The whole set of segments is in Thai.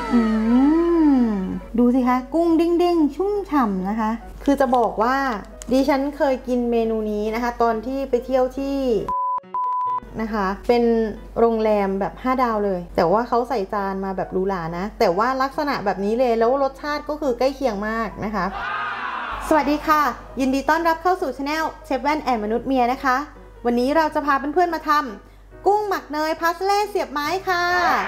อืดูสิคะกุ้งเด้งๆชุ่มฉ่ำนะคะคือจะบอกว่าดิฉันเคยกินเมนูนี้นะคะตอนที่ไปเที่ยวที่นะคะเป็นโรงแรมแบบ5 ดาวเลยแต่ว่าเขาใส่จานมาแบบหรูหรานะแต่ว่าลักษณะแบบนี้เลยแล้วรสชาติก็คือใกล้เคียงมากนะคะสวัสดีค่ะยินดีต้อนรับเข้าสู่ช anel เชฟแว่นแอนมนุษย์เมียนะคะวันนี้เราจะพาเพื่อนๆมาทำกุ้งหมักเนยพาสเล่เสียบไม้ค่ะ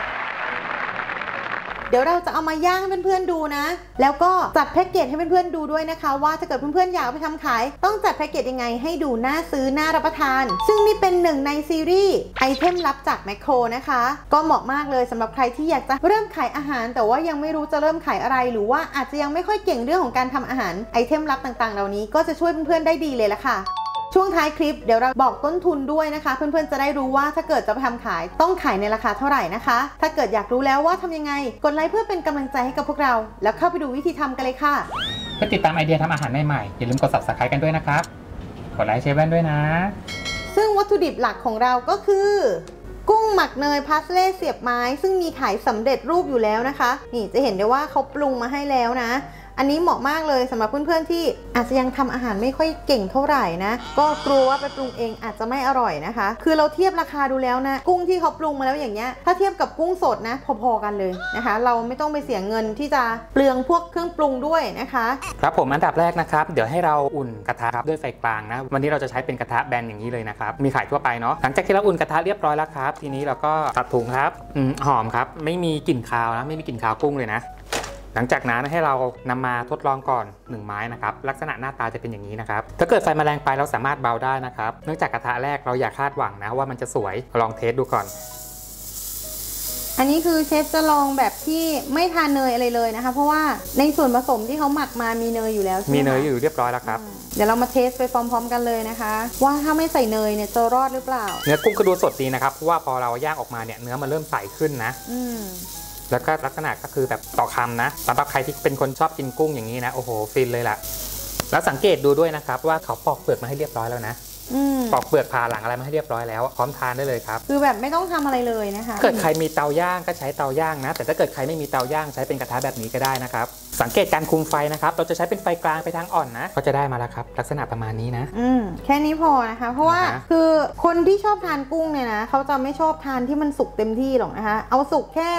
เดี๋ยวเราจะเอามาย่างให้เพื่อนๆดูนะแล้วก็จัดแพ็กเกจให้เพื่อนๆดูด้วยนะคะว่าถ้าเกิดเพื่อนๆอยากไปทำขายต้องจัดแพ็กเกจยังไงให้ดูน่าซื้อน่ารับประทานซึ่งนี่เป็นหนึ่งในซีรีส์ไอเทมลับจากแมคโครนะคะก็เหมาะมากเลยสำหรับใครที่อยากจะเริ่มขายอาหารแต่ว่ายังไม่รู้จะเริ่มขายอะไรหรือว่าอาจจะยังไม่ค่อยเก่งเรื่องของการทำอาหารไอเทมลับต่างๆเหล่านี้ก็จะช่วยเพื่อนๆได้ดีเลยละค่ะช่วงท้ายคลิปเดี๋ยวเราบอกต้นทุนด้วยนะคะเพื่อนๆจะได้รู้ว่าถ้าเกิดจะไปทำขายต้องขายในราคาเท่าไหร่นะคะถ้าเกิดอยากรู้แล้วว่าทำยังไงกดไลค์เพื่อเป็นกำลังใจให้กับพวกเราแล้วเข้าไปดูวิธีทำกันเลยค่ะเพื่อติดตามไอเดียทำอาหารใหม่ๆอย่าลืมกด Subscribe กันด้วยนะครับกดไลค์เชฟแว่นด้วยนะซึ่งวัตถุดิบหลักของเราก็คือกุ้งหมักเนยพาสเล่เสียบไม้ซึ่งมีขายสำเร็จรูปอยู่แล้วนะคะนี่จะเห็นได้ว่าเขาปรุงมาให้แล้วนะอันนี้เหมาะมากเลยสำหรับเพื่อนๆที่อาจจะยังทำอาหารไม่ค่อยเก่งเท่าไหร่นะก็กลัวว่าไปปรุงเองอาจจะไม่อร่อยนะคะคือเราเทียบราคาดูแล้วนะกุ้งที่เขาปรุงมาแล้วอย่างเงี้ยถ้าเทียบกับกุ้งสดนะพอๆกันเลยนะคะเราไม่ต้องไปเสียเงินที่จะเปลืองพวกเครื่องปรุงด้วยนะคะครับผมอันดับแรกนะครับเดี๋ยวให้เราอุ่นกระทะครับด้วยไฟกลางนะวันนี้เราจะใช้เป็นกระทะแบนอย่างนี้เลยนะครับมีขายทั่วไปเนาะหลังจากที่เราอุ่นกระทะเรียบร้อยแล้วครับทีนี้เราก็ตัดถุงครับหอมครับไม่มีกลิ่นคาวนะไม่มีกลิ่นคาวกุ้งเลยนะหลังจากนั้นให้เรานำมาทดลองก่อน1 ไม้นะครับลักษณะหน้าตาจะเป็นอย่างนี้นะครับถ้าเกิดไฟแรงไปเราสามารถเบาได้นะครับเนื่องจากกระทะแรกเราอย่าคาดหวังนะว่ามันจะสวยลองเทสดูก่อนอันนี้คือเชฟจะลองแบบที่ไม่ทานเนยอะไรเลยนะคะเพราะว่าในส่วนผสมที่เขาหมักมามีเนยอยู่แล้วมีเนยอยู่เรียบร้อยแล้วครับเดี๋ยวเรามาเทสไปพร้อมๆกันเลยนะคะว่าถ้าไม่ใส่เนยเนี่ยจะรอดหรือเปล่าเนื้อกุ้งก็ดูสดดีนะครับเพราะว่าพอเราย่างออกมาเนี่ยเนื้อมันเริ่มใสขึ้นนะแล้วก็ลักษณะก็คือแบบต่อคำนะสำหรับใครที่เป็นคนชอบกินกุ้งอย่างนี้นะโอ้โหฟินเลยล่ะแล้วสังเกตดูด้วยนะครับว่าเขาปอกเปลือกมาให้เรียบร้อยแล้วนะปอกเปลือกผ่าหลังอะไรมาให้เรียบร้อยแล้วพร้อมทานได้เลยครับคือแบบไม่ต้องทำอะไรเลยนะคะเกิดใครมีเตาย่างก็ใช้เตาย่างนะแต่ถ้าเกิดใครไม่มีเตาย่างใช้เป็นกระทะแบบนี้ก็ได้นะครับสังเกตการคุมไฟนะครับเราจะใช้เป็นไฟกลางไปทางอ่อนนะก็จะได้มาแล้วครับลักษณะประมาณนี้นะแค่นี้พอนะคะเพราะว่าคือคนที่ชอบทานกุ้งเนี่ยนะเขาจะไม่ชอบทานที่มันสุกเต็มที่หรอกนะคะเอาสุกแค่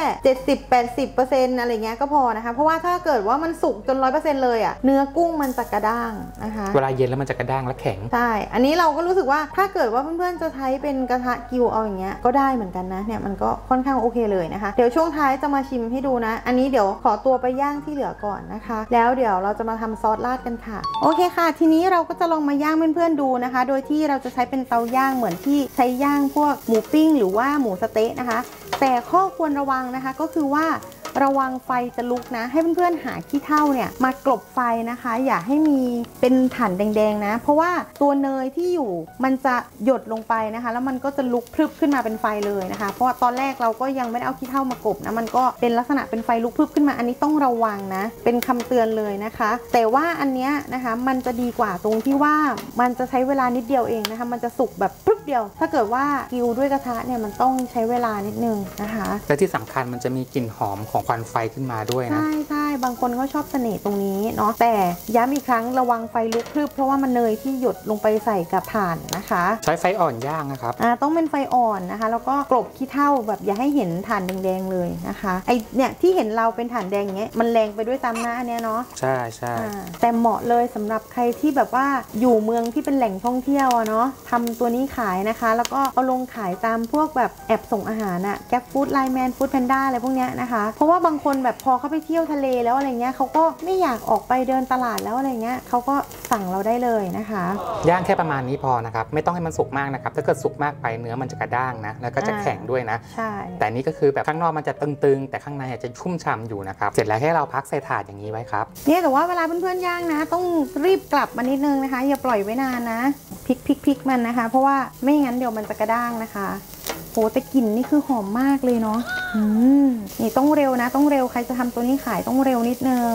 70-80%อะไรเงี้ยก็พอนะคะเพราะว่าถ้าเกิดว่ามันสุกจน100%เลยอ่ะเนื้อกุ้งมันจะกระด้างนะคะเวลาเย็นแล้วมันจะกระด้างและแข็งใช่อันนี้เราก็รู้สึกว่าถ้าเกิดว่าเพื่อนๆจะใช้เป็นกระทะกิวเอาอย่างเงี้ยก็ได้เหมือนกันนะเนี่ยมันก็ค่อนข้างโอเคเลยนะคะเดี๋ยวช่วงท้ายจะมาชิมให้ดูนะอันนี้เดี๋ยวขอตัวไปย่างที่เหลือก่อนนะคะแล้วเดี๋ยวเราจะมาทำซอสราดกันค่ะโอเคค่ะทีนี้เราก็จะลองมาย่างเพื่อนๆดูนะคะโดยที่เราจะใช้เป็นเตาย่างเหมือนที่ใช้ย่างพวกหมูปิ้งหรือว่าหมูสเต๊ะนะคะแต่ข้อควรระวังนะคะก็คือว่าระวังไฟจะลุกนะให้เพื่อนๆหาขี้เถ้าเนี่ยมากลบไฟนะคะอย่าให้มีเป็นถ่านแดงๆนะเพราะว่าตัวเนยที่อยู่มันจะหยดลงไปนะคะแล้วมันก็จะลุกพรึบขึ้นมาเป็นไฟเลยนะคะเพราะว่าตอนแรกเราก็ยังไม่ได้เอาขี้เถ้ามากบนะมันก็เป็นลักษณะเป็นไฟลุกพรึบขึ้นมาอันนี้ต้องระวังนะเป็นคำเตือนเลยนะคะแต่ว่าอันเนี้ยนะคะมันจะดีกว่าตรงที่ว่ามันจะใช้เวลานิดเดียวเองนะคะมันจะสุกแบบปึ๊บเดียวถ้าเกิดว่ากิวด้วยกระทะเนี่ยมันต้องใช้เวลานิดนึงนะคะและที่สำคัญมันจะมีกลิ่นหอมของควันไฟขึ้นมาด้วยนะใช่บางคนก็ชอบเสน่ห์ตรงนี้เนาะแต่ย้ำอีกครั้งระวังไฟลุกพรึบเพราะว่ามันเนยที่หยดลงไปใส่กับถ่านนะคะใช้ไฟอ่อนย่างนะครับต้องเป็นไฟอ่อนนะคะแล้วก็กลบขี้เถ้าแบบอย่าให้เห็นถ่านแดงๆเลยนะคะไอเนี่ยที่เห็นเราเป็นถ่านแดงอย่างเงี้ยมันแรงไปด้วยตามหน้าเนี่ยเนาะใช่แต่เหมาะเลยสำหรับใครที่แบบว่าอยู่เมืองที่เป็นแหล่งท่องเที่ยวเนาะทำตัวนี้ขายนะคะแล้วก็เอาลงขายตามพวกแบบแอบส่งอาหารอะแกร็บฟู้ดไลน์แมนฟู้ดแพนด้าอะไรพวกเนี้ยนะคะเพราะว่าบางคนแบบพอเขาไปเที่ยวทะเลแล้วอะไรเงี้ยเขาก็ไม่อยากออกไปเดินตลาดแล้วอะไรเงี้ยเขาก็สั่งเราได้เลยนะคะย่างแค่ประมาณนี้พอนะครับไม่ต้องให้มันสุกมากนะครับถ้าเกิดสุกมากไปเนื้อมันจะกระด้างนะแล้วก็จะแข็งด้วยนะใช่แต่นี่ก็คือแบบข้างนอกมันจะตึงๆแต่ข้างในจะชุ่มฉ่ำอยู่นะครับเสร็จแล้วให้เราพักใส่ถาดอย่างนี้ไว้ครับเนี่ยแต่ว่าเวลาเพื่อนๆย่างนะต้องรีบกลับมานิดนึงนะคะอย่าปล่อยไว้นานนะพลิกมันนะคะเพราะว่าไม่งั้นเดี๋ยวมันจะกระด้างนะคะโหแต่กลิ่นนี่คือหอมมากเลยเนาะนี่ต้องเร็วนะต้องเร็วใครจะทำตัวนี้ขายต้องเร็วนิดนึง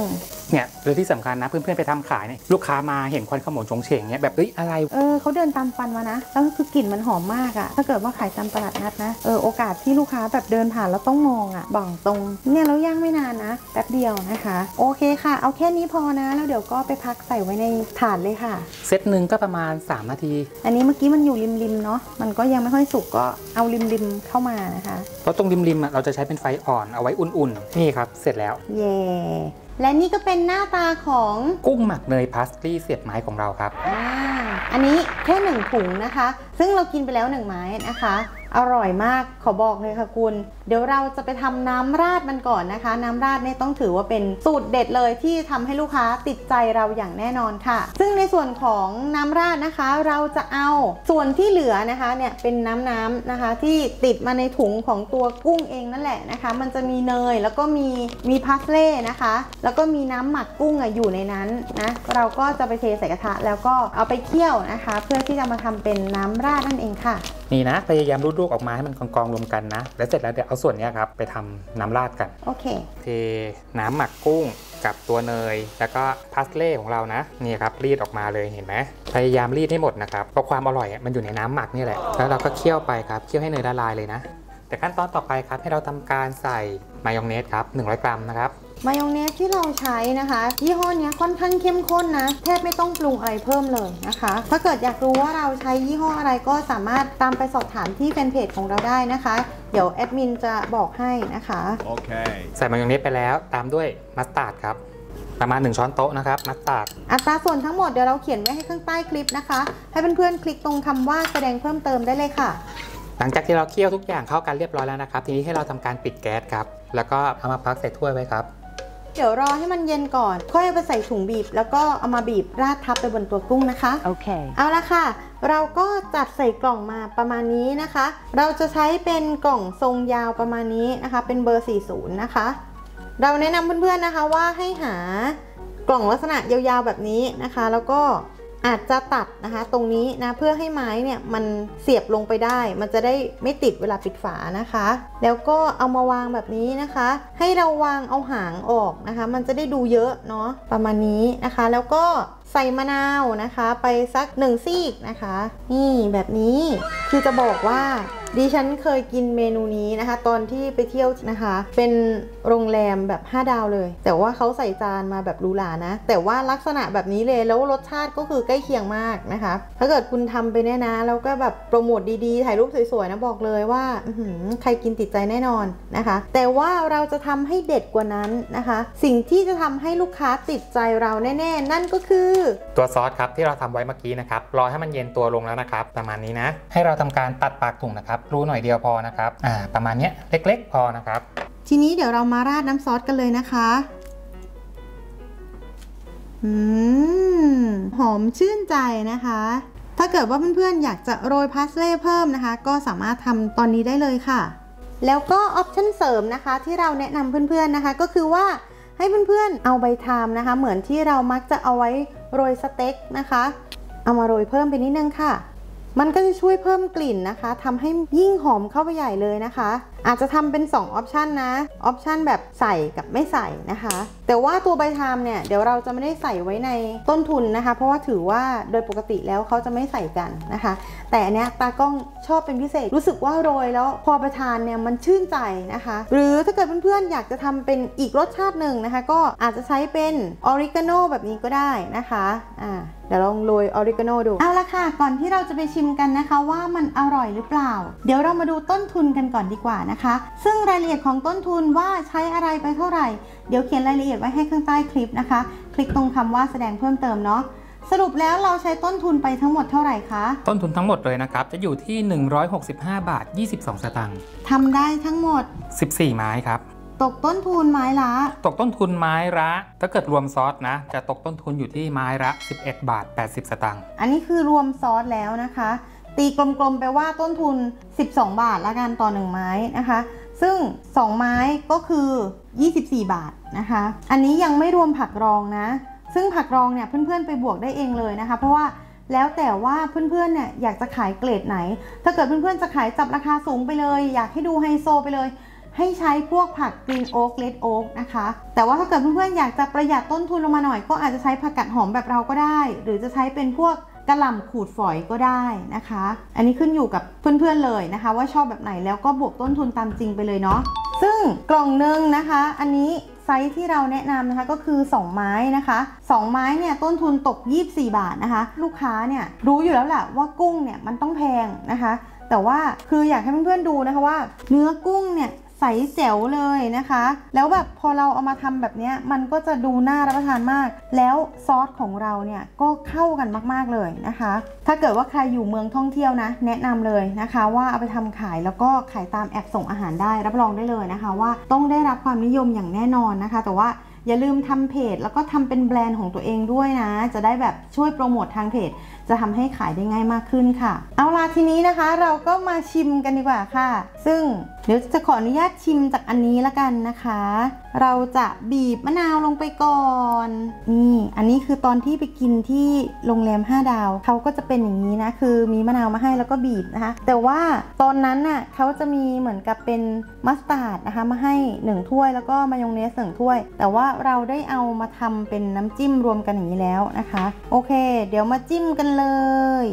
เนี่ยหรือที่สำคัญนะเพื่อนๆไปทำขายเนี่ยลูกค้ามาเห็นควันขโมงชงเฉงเนี่ยแบบอะไรเขาเดินตามฟันมานะแล้วคือกลิ่นมันหอมมากอะถ้าเกิดว่าขายตามตลาดนัดนะโอกาสที่ลูกค้าแบบเดินผ่านแล้วต้องมองอะบอกตรงเนี่ยเราย่างไม่นานนะแป๊บเดียวนะคะโอเคค่ะเอาแค่นี้พอนะแล้วเดี๋ยวก็ไปพักใส่ไว้ในถาดเลยค่ะเซตหนึ่งก็ประมาณ3 นาทีอันนี้เมื่อกี้มันอยู่ริมๆเนาะมันก็ยังไม่ค่อยสุกก็เอาริมๆเข้ามานะคะเพราะตรงริมๆเราจะใช้เป็นไฟอ่อนเอาไว้อุ่นๆนี่ครับเสร็จแล้วเย่และนี่ก็เป็นหน้าตาของกุ้งหมักเนยพาสตรีเสียบไม้ของเราครับอันนี้แค่1 ถุงนะคะซึ่งเรากินไปแล้ว1 ไม้นะคะอร่อยมากขอบอกเลยค่ะคุณเดี๋ยวเราจะไปทำน้ำราดมันก่อนนะคะน้ำราดเนี่ยต้องถือว่าเป็นสูตรเด็ดเลยที่ทำให้ลูกค้าติดใจเราอย่างแน่นอนค่ะซึ่งในส่วนของน้ำราดนะคะเราจะเอาส่วนที่เหลือนะคะเนี่ยเป็นน้ำนะคะที่ติดมาในถุงของตัวกุ้งเองนั่นแหละนะคะมันจะมีเนยแล้วก็มีพาสเล่นะคะแล้วก็มีน้ำหมักกุ้งอยู่ในนั้นนะเราก็จะไปเทใส่กระทะแล้วก็เอาไปเคี่ยวนะคะเพื่อที่จะมาทำเป็นน้ำราดนั่นเองค่ะนี่นะพยายามรูดๆออกมาให้มันกองๆรวมกันนะแล้วเสร็จแล้วเดี๋ยวเอาส่วนนี้ครับไปทำน้ำราดกันโอเคเทน้ำหมักกุ้งกับตัวเนยแล้วก็พาสเล่ของเรานะนี่ครับรีดออกมาเลยเห็นไหมพยายามรีดให้หมดนะครับเพราะความอร่อยมันอยู่ในน้ำหมักนี่แหละแล้วเราก็เคี่ยวไปครับเคี่ยวให้เนยละลายเลยนะแต่ขั้นตอนต่อไปครับให้เราทำการใส่มายองเนสครับ100 กรัมนะครับมายองเนสที่เราใช้นะคะยี่ห้อนี้ค่อนข้างเข้มข้นนะแทบไม่ต้องปรุงอะไรเพิ่มเลยนะคะถ้าเกิดอยากรู้ว่าเราใช้ยี่ห้ออะไรก็สามารถตามไปสอบถามที่แฟนเพจของเราได้นะคะเดี๋ยวแอดมินจะบอกให้นะคะโอเคใส่มายองเนสไปแล้วตามด้วยมัสตาร์ดครับประมาณ1 ช้อนโต๊ะนะครับมัสตาร์ดอัตราส่วนทั้งหมดเดี๋ยวเราเขียนไว้ให้ข้างใต้คลิปนะคะให้เพื่อนๆคลิกตรงคำว่าแสดงเพิ่มเติมได้เลยค่ะหลังจากที่เราเคี่ยวทุกอย่างเข้ากันเรียบร้อยแล้วนะครับทีนี้ให้เราทำการปิดแก๊สครับแล้วก็เอามาพักใส่ถ้วยไว้ครับเดี๋ยวรอให้มันเย็นก่อนค่อยเอาไปใส่ถุงบีบแล้วก็เอามาบีบราดทับไปบนตัวกุ้งนะคะโอเคเอาละค่ะเราก็จัดใส่กล่องมาประมาณนี้นะคะเราจะใช้เป็นกล่องทรงยาวประมาณนี้นะคะเป็นเบอร์40นะคะเราแนะนำเพื่อนๆนะคะว่าให้หากล่องลักษณะยาวๆแบบนี้นะคะแล้วก็อาจจะตัดนะคะตรงนี้นะเพื่อให้ไม้เนี่ยมันเสียบลงไปได้มันจะได้ไม่ติดเวลาปิดฝานะคะแล้วก็เอามาวางแบบนี้นะคะให้เราวางเอาหางออกนะคะมันจะได้ดูเยอะเนาะประมาณนี้นะคะแล้วก็ใส่มะนาวนะคะไปสัก1 ซีกนะคะนี่แบบนี้คือจะบอกว่าดิฉันเคยกินเมนูนี้นะคะตอนที่ไปเที่ยวนะคะเป็นโรงแรมแบบ5 ดาวเลยแต่ว่าเขาใส่จานมาแบบหรูหรานะแต่ว่าลักษณะแบบนี้เลยแล้วรสชาติก็คือใกล้เคียงมากนะคะถ้าเกิดคุณทำไปเนี่ยนะแล้วก็แบบโปรโมทดีๆถ่ายรูปสวยๆนะบอกเลยว่าใครกินติดใจแน่นอนนะคะแต่ว่าเราจะทำให้เด็ดกว่านั้นนะคะสิ่งที่จะทำให้ลูกค้าติดใจเราแน่ๆนั่นก็คือตัวซอสครับที่เราทำไว้เมื่อกี้นะครับรอให้มันเย็นตัวลงแล้วนะครับประมาณนี้นะให้เราทำการตัดปากถุงนะครับรูหน่อยเดียวพอนะครับประมาณนี้เล็กๆพอนะครับทีนี้เดี๋ยวเรามาราดน้ำซอสกันเลยนะคะหอมชื่นใจนะคะถ้าเกิดว่าเพื่อนๆอยากจะโรยพาสเล่เพิ่มนะคะก็สามารถทำตอนนี้ได้เลยค่ะแล้วก็ออปชั่นเสริมนะคะที่เราแนะนำเพื่อนๆนะคะก็คือว่าให้เพื่อนๆเอาใบไทม์นะคะเหมือนที่เรามักจะเอาไว้โรยสเต็กนะคะเอามาโรยเพิ่มไปนิดนึงค่ะมันก็จะช่วยเพิ่มกลิ่นนะคะทำให้ยิ่งหอมเข้าไปใหญ่เลยนะคะอาจจะทำเป็น2 ออปชันนะออปชันแบบใส่กับไม่ใส่นะคะแต่ว่าตัวใบไทม์เนี่ยเดี๋ยวเราจะไม่ได้ใส่ไว้ในต้นทุนนะคะเพราะว่าถือว่าโดยปกติแล้วเขาจะไม่ใส่กันนะคะแต่อันเนี้ยตากล้องชอบเป็นพิเศษรู้สึกว่าโรยแล้วพอไปทานเนี่ยมันชื่นใจนะคะหรือถ้าเกิดเพื่อนๆอยากจะทำเป็นอีกรสชาติหนึ่งนะคะก็อาจจะใช้เป็นออริกาโนแบบนี้ก็ได้นะคะเดี๋ยวลองโรยออริกาโนดูเอาละค่ะก่อนที่เราจะไปชิมกันนะคะว่ามันอร่อยหรือเปล่าเดี๋ยวเรามาดูต้นทุนกันก่อนดีกว่านะคะซึ่งรายละเอียดของต้นทุนว่าใช้อะไรไปเท่าไหร่เดี๋ยวเขียนรายละเอียดไว้ให้ข้างใต้คลิปนะคะคลิกตรงคำว่าแสดงเพิ่มเติมเนาะสรุปแล้วเราใช้ต้นทุนไปทั้งหมดเท่าไหร่คะต้นทุนทั้งหมดเลยนะครับจะอยู่ที่165 บาท 22 สตางค์ทำได้ทั้งหมด 14 ไม้ครับตกต้นทุนไม้ละตกต้นทุนไม้ละถ้าเกิดรวมซอสนะจะตกต้นทุนอยู่ที่ไม้ละ11 บาท 80 สตางค์อันนี้คือรวมซอสแล้วนะคะตีกลมๆไปว่าต้นทุน12 บาทละกันต่อ1 ไม้นะคะซึ่ง2 ไม้ก็คือ24 บาทนะคะอันนี้ยังไม่รวมผักรองนะซึ่งผักรองเนี่ยเพื่อนๆไปบวกได้เองเลยนะคะเพราะว่าแล้วแต่ว่าเพื่อนๆเนี่ยอยากจะขายเกรดไหนถ้าเกิดเพื่อนๆจะขายจับราคาสูงไปเลยอยากให้ดูไฮโซไปเลยให้ใช้พวกผัก Green Oak Red Oak นะคะแต่ว่าถ้าเกิดเพื่อนๆอยากจะประหยัดต้นทุนลงมาหน่อยก็อาจจะใช้ผักกาดหอมแบบเราก็ได้หรือจะใช้เป็นพวกกระหล่ำขูดฝอยก็ได้นะคะอันนี้ขึ้นอยู่กับเพื่อนๆเลยนะคะว่าชอบแบบไหนแล้วก็บวกต้นทุนตามจริงไปเลยเนาะซึ่งกล่องนึงนะคะอันนี้ไซส์ที่เราแนะนำนะคะก็คือ2ไม้นะคะ2ไม้เนี่ยต้นทุนตก24 บาทนะคะลูกค้าเนี่ยรู้อยู่แล้วแหละว่ากุ้งเนี่ยมันต้องแพงนะคะแต่ว่าคืออยากให้เพื่อนๆดูนะคะว่าเนื้อกุ้งเนี่ยใสแจ๋วเลยนะคะแล้วแบบพอเราเอามาทำแบบนี้มันก็จะดูน่ารับประทานมากแล้วซอสของเราเนี่ยก็เข้ากันมากๆเลยนะคะถ้าเกิดว่าใครอยู่เมืองท่องเที่ยวนะแนะนำเลยนะคะว่าเอาไปทำขายแล้วก็ขายตามแอปส่งอาหารได้รับรองได้เลยนะคะว่าต้องได้รับความนิยมอย่างแน่นอนนะคะแต่ว่าอย่าลืมทำเพจแล้วก็ทำเป็นแบรนด์ของตัวเองด้วยนะจะได้แบบช่วยโปรโมททางเพจจะทำให้ขายได้ง่ายมากขึ้นค่ะเอาล่ะทีนี้นะคะเราก็มาชิมกันดีกว่าค่ะซึ่งเดี๋ยวจะขออนุญาตชิมจากอันนี้ละกันนะคะเราจะบีบมะนาวลงไปก่อนนี่อันนี้คือตอนที่ไปกินที่โรงแรม5 ดาวเขาก็จะเป็นอย่างนี้นะคือมีมะนาวมาให้แล้วก็บีบนะคะแต่ว่าตอนนั้นน่ะเขาจะมีเหมือนกับเป็นมัสตาร์ดนะคะมาให้1 ถ้วยแล้วก็มายองเนส1 ถ้วยแต่ว่าเราได้เอามาทำเป็นน้ำจิ้มรวมกันอย่างนี้แล้วนะคะโอเคเดี๋ยวมาจิ้มกันเลย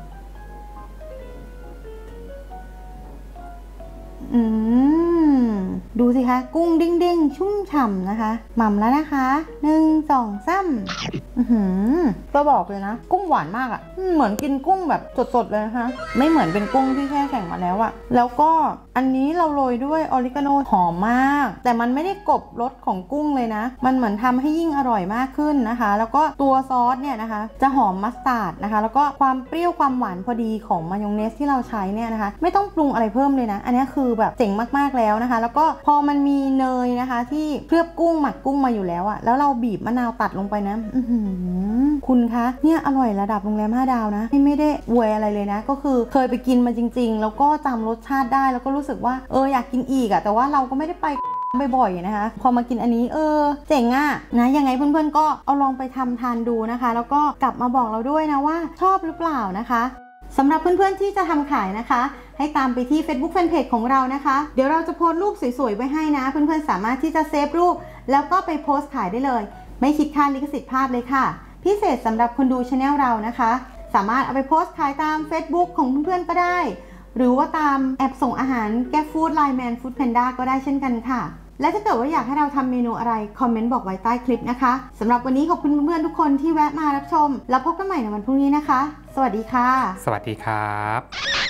ดูสิคะกุ้งเด้งๆชุ่มฉ่ำนะคะหม่ำแล้วนะคะ1 2 3ก็บอกเลยนะกุ้งหวานมากอ่ะเหมือนกินกุ้งแบบสดๆเลยนะคะไม่เหมือนเป็นกุ้งที่แช่แข็งมาแล้วอ่ะแล้วก็อันนี้เราโรยด้วยออริกาโนหอมมากแต่มันไม่ได้กลบรสของกุ้งเลยนะมันเหมือนทำให้ยิ่งอร่อยมากขึ้นนะคะแล้วก็ตัวซอสเนี่ยนะคะจะหอมมัสตาร์ดนะคะแล้วก็ความเปรี้ยวความหวานพอดีของมายองเนสที่เราใช้เนี่ยนะคะไม่ต้องปรุงอะไรเพิ่มเลยนะอันนี้คือแบบเจ๋งมากๆแล้วนะคะแล้วก็พอมันมีเนยนะคะที่เคลือบกุ้งหมักกุ้งมาอยู่แล้วอะแล้วเราบีบมะนาวตัดลงไปนะคุณคะเนี่ยอร่อยระดับโรงแรม5 ดาวนะไม่ได้อวยอะไรเลยนะก็คือเคยไปกินมาจริงๆแล้วก็จำรสชาติได้แล้วก็รู้สึกว่าอยากกินอีกอะแต่ว่าเราก็ไม่ได้ไปบ่อยๆนะคะพอมากินอันนี้เจ๋งอะนะยังไงเพื่อนๆก็เอาลองไปทำทานดูนะคะแล้วก็กลับมาบอกเราด้วยนะว่าชอบหรือเปล่านะคะสำหรับเพื่อนๆที่จะทำขายนะคะให้ตามไปที่ Facebook Fanpage ของเรานะคะเดี๋ยวเราจะโพสต์รูปสวยๆไว้ให้นะเพื่อนๆสามารถที่จะเซฟรูปแล้วก็ไปโพสต์ขายได้เลยไม่คิดค่าลิขสิทธิ์ภาพเลยค่ะพิเศษสำหรับคนดูช anel เรานะคะสามารถเอาไปโพสต์ขายตาม Facebook ของเพื่อนๆก็ได้หรือว่าตามแอปส่งอาหาร GrabFood Lineman Food Panda ก็ได้เช่นกันค่ะและถ้าเกิดว่าอยากให้เราทำเมนูอะไรคอมเมนต์บอกไว้ใต้คลิปนะคะสำหรับวันนี้ขอบคุณเพื่อนๆทุกคนที่แวะมารับชมแล้วพบกันใหม่ในวันพรุ่งนี้นะคะสวัสดีค่ะสวัสดีครับ